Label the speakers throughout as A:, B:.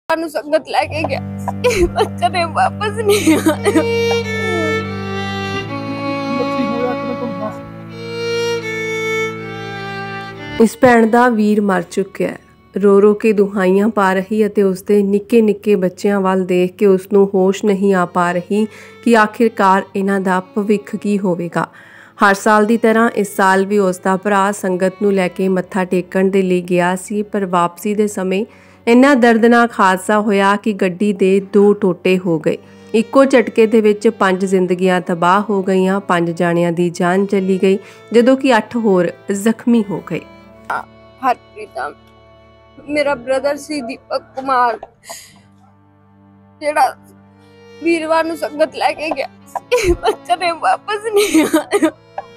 A: संगत लेके गया पर कदे वापस नहीं आया।
B: इस भैन दा वीर मर चुक्या है। रो रो के दुहाइयां पा रही ਅਤੇ ਉਸਦੇ ਨਿੱਕੇ ਨਿੱਕੇ ਬੱਚਿਆਂ ਵੱਲ ਦੇਖ ਕੇ ਉਸ ਨੂੰ ਹੋਸ਼ ਨਹੀਂ ਆ ਪਾ ਰਹੀ ਕਿ ਆਖਿਰਕਾਰ ਇਹਨਾਂ ਦਾ ਭਵਿੱਖ ਕੀ ਹੋਵੇਗਾ। ਹਰ ਸਾਲ ਦੀ ਤਰ੍ਹਾਂ ਇਸ ਸਾਲ ਵੀ ਉਸ ਦਾ ਭਰਾ ਸੰਗਤ ਨੂੰ ਲੈ ਕੇ ਮੱਥਾ ਟੇਕਣ ਦੇ ਲਈ ਗਿਆ ਸੀ, ਪਰ ਵਾਪਸੀ ਦੇ ਸਮੇਂ ਇੰਨਾ ਦਰਦਨਾਕ ਹਾਦਸਾ ਹੋਇਆ ਕਿ ਗੱਡੀ ਦੇ 2 ਟੋਟੇ ਹੋ ਗਏ। ਇੱਕੋ ਝਟਕੇ ਦੇ ਵਿੱਚ 5 ਜ਼ਿੰਦਗੀਆਂ ਤਬਾਹ ਹੋ ਗਈਆਂ, 5 ਜਾਣਿਆਂ ਦੀ ਜਾਨ ਚਲੀ ਗਈ, ਜਦੋਂ ਕਿ 8 ਹੋਰ ਜ਼ਖਮੀ ਹੋ ਗਏ।
A: ਹਰਪ੍ਰੀਤ मेरा ब्रदर सी दीपक कुमार जेड़ा वीरवार नूं संगत लेके गया पर कदे वापस नहीं आया।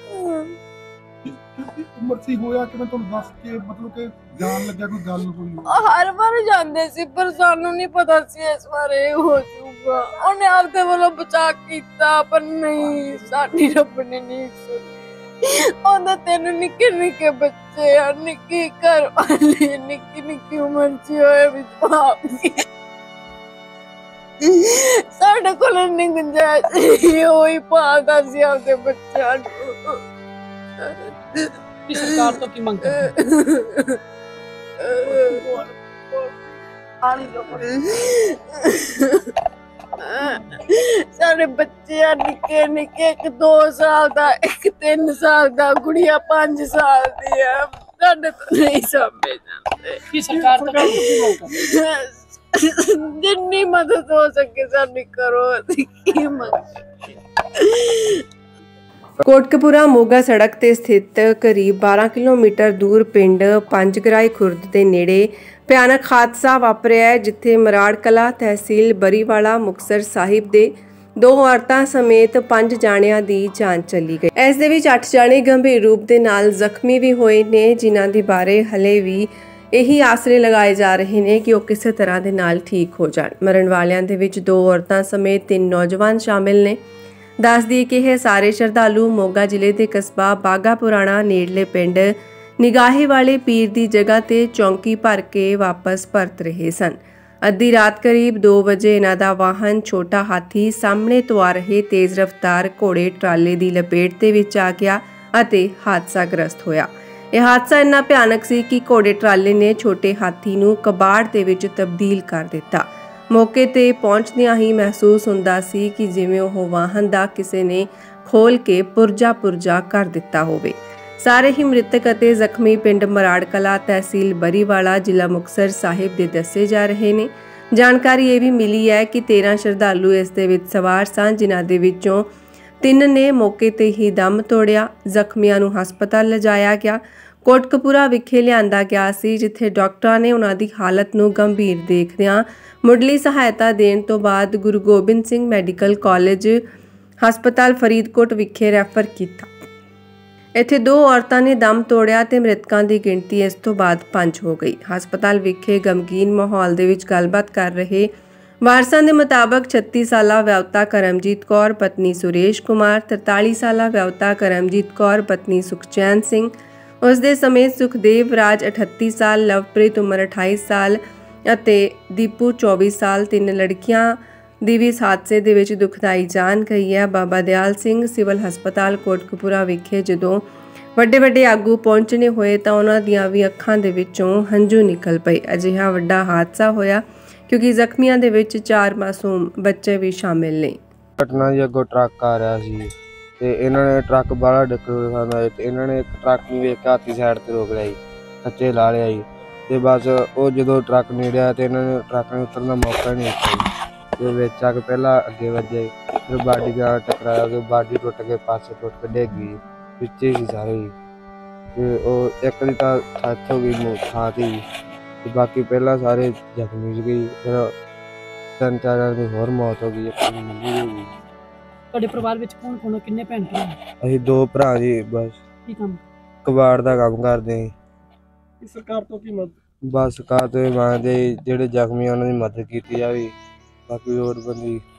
C: उम्र सी होया कि मैं तुहानू दस के मतलब कि जान लग्या कोई गल होई
A: हर बार जांदे सी पर सानू नहीं पता सी इस बार हो जाऊगा। उन्हें आपदे वालों बचा कीता पर नहीं, साडी रब ने नहीं सुनी। ਉਹਦਾ ਤੈਨੂੰ ਨਿੱਕੇ ਨਿੱਕੇ ਬੱਚੇ ਆ, ਨਿੱਕੀ ਘਰ ਵਾਲੀ, ਨਿੱਕੀ ਨਿੱਕੀ ਉਮਰ ਚ ਹੋਏ ਵੀ ਸਾਡੇ ਕੋਲ ਨਹੀਂ ਗੁੰਜਾਇਸ਼ ਹੋਈ ਪਾਲਦਾ ਸੀ ਆਪਦੇ ਬੱਚਿਆਂ ਨੂੰ।
D: ਸਰਕਾਰ ਤੋਂ ਕੀ ਮੰਗ ਕਰਦੇ
A: सारे बच्चे निके निके, एक 2 साल दा, एक 3 साल दा, गुड़िया 5 साल दी है। साडे तो नहीं समझ आते
D: कि सरकार तो की मंग
A: जिन्नी मदद हो सके साडी करो। की मंग
B: ਕੋਟਕਪੂਰਾ ਮੋਗਾ ਸੜਕ ਤੇ ਸਥਿਤ ਕਰੀਬ 12 ਕਿਲੋਮੀਟਰ ਦੂਰ ਪਿੰਡ ਪੰਜਗਰਾਈ ਖੁਰਦ ਦੇ ਨੇੜੇ ਭਿਆਨਕ ਹਾਦਸਾ ਵਾਪਰਿਆ ਹੈ, ਜਿੱਥੇ ਮਰਾੜ ਕਲਾ ਤਹਿਸੀਲ ਬਰੀਵਾਲਾ ਮੁਕਤਸਰ ਸਾਹਿਬ ਦੇ 2 ਔਰਤਾਂ ਸਮੇਤ 5 ਜਾਣਿਆਂ ਦੀ ਜਾਨ ਚਲੀ ਗਈ। ਇਸ ਦੇ ਵਿੱਚ 8 ਜਾਣੇ ਗੰਭੀਰ ਰੂਪ ਦੇ ਨਾਲ ਜ਼ਖਮੀ ਵੀ ਹੋਏ ਨੇ, ਜਿਨ੍ਹਾਂ ਦੇ ਬਾਰੇ ਹਲੇ ਵੀ ਇਹੀ ਆਸਰੇ ਲਗਾਏ ਜਾ ਰਹੇ ਨੇ ਕਿ ਉਹ ਕਿਸੇ ਤਰ੍ਹਾਂ ਦੇ ਨਾਲ ਠੀਕ ਹੋ ਜਾਣ। ਮਰਨ ਵਾਲਿਆਂ ਦੇ ਵਿੱਚ 2 ਔਰਤਾਂ ਸਮੇਤ 3 ਨੌਜਵਾਨ ਸ਼ਾਮਿਲ ਨੇ। ਦੱਸ ਦਈਏ ਕਿ ਇਹ ਸਾਰੇ ਸ਼ਰਧਾਲੂ ਮੋਗਾ ਜ਼ਿਲ੍ਹੇ ਦੇ ਕਸਬਾ ਬਾਗਾ ਪੁਰਾਣਾ ਨੇੜਲੇ ਪਿੰਡ ਨਿਗਾਹੇ ਵਾਲੇ ਪੀਰ ਦੀ ਜਗ੍ਹਾ ਤੇ ਚੌਂਕੀ ਭਰ ਕੇ ਵਾਪਸ ਪਰਤ ਰਹੇ ਸਨ। ਅੱਧੀ ਰਾਤ ਕਰੀਬ 2 ਵਜੇ ਇਹਨਾਂ ਦਾ ਵਾਹਨ ਛੋਟਾ ਹਾਥੀ ਸਾਹਮਣੇ ਤੋਂ ਆ ਰਹੇ ਤੇਜ਼ ਰਫ਼ਤਾਰ ਘੋੜੇ ਟਰਾਲੇ ਦੀ ਲਪੇਟ ਦੇ ਵਿੱਚ ਆ ਗਿਆ ਅਤੇ ਹਾਦਸਾਗ੍ਰਸਤ ਹੋਇਆ। ਇਹ ਹਾਦਸਾ ਇੰਨਾ ਭਿਆਨਕ ਸੀ ਕਿ ਘੋੜੇ ਟਰਾਲੇ ਨੇ ਛੋਟੇ ਹਾਥੀ ਨੂੰ ਕਬਾੜ ਦੇ ਵਿੱਚ ਤਬਦੀਲ ਕਰ ਦਿੱਤਾ। ਮੌਕੇ ਤੇ ਪਹੁੰਚਦਿਆਂ ਹੀ ਮਹਿਸੂਸ ਹੁੰਦਾ ਸੀ ਕਿ ਜਿਵੇਂ ਉਹ ਵਾਹਨ ਦਾ ਕਿਸੇ ਨੇ ਖੋਲ ਕੇ ਪੁਰਜਾ ਕਰ ਦਿੱਤਾ ਹੋਵੇ। ਸਾਰੇ ਹੀ ਮ੍ਰਿਤਕ ਅਤੇ ਜ਼ਖਮੀ ਪਿੰਡ ਮਰਾੜ ਕਲਾ ਤਹਿਸੀਲ ਬਰੀਵਾਲਾ ਜ਼ਿਲ੍ਹਾ ਮੁਕਤਸਰ ਸਾਹਿਬ ਦੇ ਦੱਸੇ ਜਾ ਰਹੇ ਨੇ। ਜਾਣਕਾਰੀ ਇਹ ਵੀ ਮਿਲੀ ਹੈ ਕਿ 13 ਸ਼ਰਧਾਲੂ ਇਸ ਦੇ ਵਿੱਚ ਸਵਾਰ ਸਨ, ਜਿਨ੍ਹਾਂ ਦੇ ਵਿੱਚੋਂ 3 ਨੇ ਮੌਕੇ ਤੇ ਹੀ ਦਮ ਤੋੜਿਆ। ਜ਼ਖਮੀਆਂ ਨੂੰ ਹਸਪਤਾਲ ਲਿਜਾਇਆ ਗਿਆ। ਕੋਟਕਪੂਰਾ ਵਿਖੇ ਲਿਆਂਦਾ ਗਿਆ ਸੀ, ਜਿੱਥੇ ਡਾਕਟਰਾਂ ਨੇ ਉਹਨਾਂ ਦੀ ਹਾਲਤ ਨੂੰ ਗੰਭੀਰ ਦੇਖਦਿਆਂ ਮੁੱਢਲੀ ਸਹਾਇਤਾ ਦੇਣ ਤੋਂ ਬਾਅਦ ਗੁਰੂ ਗੋਬਿੰਦ ਸਿੰਘ ਮੈਡੀਕਲ ਕਾਲਜ ਹਸਪਤਾਲ ਫਰੀਦਕੋਟ ਵਿਖੇ ਰੈਫਰ ਕੀਤਾ। ਇੱਥੇ 2 ਔਰਤਾਂ ਨੇ ਦਮ ਤੋੜਿਆ ਤੇ ਮ੍ਰਿਤਕਾਂ ਦੀ ਗਿਣਤੀ ਇਸ ਤੋਂ ਬਾਅਦ 5 ਹੋ ਗਈ। ਹਸਪਤਾਲ ਵਿਖੇ ਗਮਗੀਨ ਮਾਹੌਲ ਦੇ ਵਿੱਚ ਗੱਲਬਾਤ ਕਰ ਰਹੇ ਵਾਰਸਾਂ ਦੇ ਮੁਤਾਬਕ 36 ਸਾਲਾ ਵਿਆਹੁਤਾ ਕਰਮਜੀਤ ਕੌਰ ਪਤਨੀ ਸੁਰੇਸ਼ ਕੁਮਾਰ, 43 ਸਾਲਾ ਵਿਆਹੁਤਾ ਕਰਮਜੀਤ ਕੌਰ ਪਤਨੀ ਸੁਖਚੈਨ ਸਿੰਘ, ਉਸ ਦੇ ਸਮੇਤ ਸੁਖਦੇਵ ਰਾਜ 38 ਸਾਲ, ਲਵਪ੍ਰੀਤ ਉਮਰ 28 ਸਾਲ ਅਤੇ ਦੀਪੂ 24 ਸਾਲ 3 ਲੜਕੀਆਂ ਦੀ ਵੀ ਇਸ ਹਾਦਸੇ ਦੇ ਵਿੱਚ ਦੁਖਦਾਈ ਜਾਨ ਗਈ ਹੈ। ਬਾਬਾ ਦਿਆਲ ਸਿੰਘ ਸਿਵਲ ਹਸਪਤਾਲ ਕੋਟਕਪੂਰਾ ਵਿਖੇ ਜਦੋਂ ਵੱਡੇ ਆਗੂ ਪਹੁੰਚਣੇ ਹੋਏ ਤਾਂ ਉਹਨਾਂ ਦੀਆਂ ਵੀ ਅੱਖਾਂ ਦੇ ਵਿੱਚੋਂ ਹੰਝੂ ਨਿਕਲ ਪਏ। ਅਜਿਹਾ ਵੱਡਾ ਹਾਦਸਾ ਹੋਇਆ ਕਿਉਂਕਿ ਜ਼ਖਮੀਆਂ ਦੇ ਵਿੱਚ 4 ਮਾਸੂਮ ਬੱਚੇ ਵੀ ਸ਼ਾਮਿਲ ਨੇ।
E: ਘਟਨਾ ਜੀ ਅੱਗੋਂ ਟਰੱਕ ਆ ਰਿਹਾ ਸੀ ਤੇ ਇਹਨਾਂ ਨੇ ਟਰੱਕ ਬਾਹਲਾ ਡੱਕਰ ਤੇ ਇਹਨਾਂ ਨੇ ਇੱਕ ਟਰੱਕ ਨੂੰ ਵੇਖ ਕੇ ਹਾਥੀ ਸਾਈਡ ਤੇ ਰੋਕ ਲਿਆ ਜੀ, ਕੱਚੇ ਲਾ ਲਿਆ ਜੀ। ਤੇ ਬਸ ਉਹ ਜਦੋਂ ਟਰੱਕ ਨੇੜਿਆ ਤੇ ਇਹਨਾਂ ਨੇ ਟਰੱਕ ਨੂੰ ਉਤਰਨ ਦਾ ਮੌਕਾ ਨਹੀਂ ਦਿੱਤਾ ਤੇ ਵਿੱਚ ਆ ਕੇ ਪਹਿਲਾਂ ਅੱਗੇ ਵੱਜੇ, ਫਿਰ ਬਾਡੀ ਨਾਲ ਟਕਰਾਇਆ ਤੇ ਬਾਡੀ ਟੁੱਟ ਕੇ ਪਾਸੇ ਟੁੱਟ ਕੇ ਡਿੱਗ ਗਈ, ਵਿੱਚੇ ਸੀ ਸਾਰੇ ਜੀ। ਤੇ ਉਹ ਇੱਕ ਦੀ ਤਾਂ ਡੈਥ ਹੋ ਗਈ ਥਾਂ ਤੇ ਤੇ ਬਾਕੀ ਪਹਿਲਾਂ ਸਾਰੇ ਜ਼ਖਮੀ ਸੀ ਗਈ। ਫਿਰ 3-4 ਦੀ ਹੋਰ ਮੌਤ ਹੋ ਗਈ, ਇੱਕ ਦੀ ਮੰਗੀ ਹੋ ਗਈ।
D: ਤੁਹਾਡੇ ਪਰਿਵਾਰ ਵਿੱਚ ਕੌਣ ਕਿੰਨੇ ਭੈਣ ਭਰਾ?
E: ਅਸੀਂ 2 ਭਰਾ ਜੀ। ਬਸ
D: ਕੀ ਕੰਮ?
E: ਕਬਾੜ ਦਾ ਕੰਮ ਕਰਦੇ ਹਾਂ।
C: सरकार तो की मदद
E: ਬਸ ਸਰਕਾਰ ਤੋਂ ਮੰਗਦੇ ਜਿਹੜੇ ਜ਼ਖਮੀ ਉਹਨਾਂ ਦੀ ਮਦਦ ਕੀਤੀ ਜਾਵੇ। ਬਾਕੀ ਹੋਰ ਬੰਦੀ